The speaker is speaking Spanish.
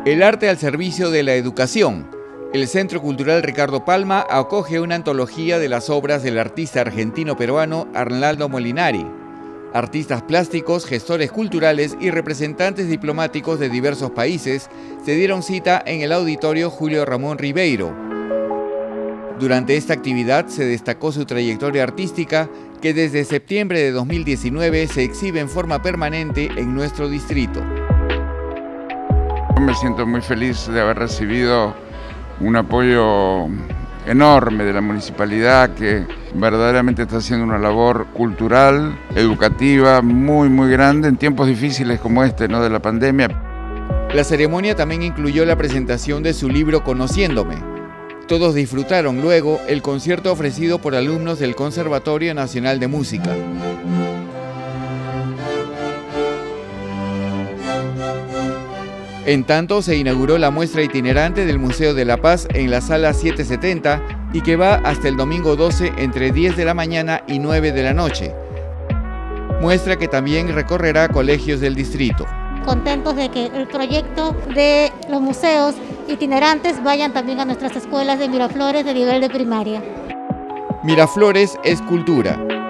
El arte al servicio de la educación. El Centro Cultural Ricardo Palma acoge una antología de las obras del artista argentino-peruano Arnaldo Molinari. Artistas plásticos, gestores culturales y representantes diplomáticos de diversos países se dieron cita en el auditorio Julio Ramón Ribeiro. Durante esta actividad se destacó su trayectoria artística, que desde septiembre de 2019 se exhibe en forma permanente en nuestro distrito. Me siento muy feliz de haber recibido un apoyo enorme de la municipalidad, que verdaderamente está haciendo una labor cultural, educativa, muy grande en tiempos difíciles como este, ¿no?, de la pandemia. La ceremonia también incluyó la presentación de su libro Conociéndome. Todos disfrutaron luego el concierto ofrecido por alumnos del Conservatorio Nacional de Música. En tanto, se inauguró la muestra itinerante del Museo de la Paz en la sala 770 y que va hasta el domingo 12 entre 10 de la mañana y 9 de la noche. Muestra que también recorrerá colegios del distrito. Contentos de que el proyecto de los museos itinerantes vayan también a nuestras escuelas de Miraflores de nivel de primaria. Miraflores es cultura.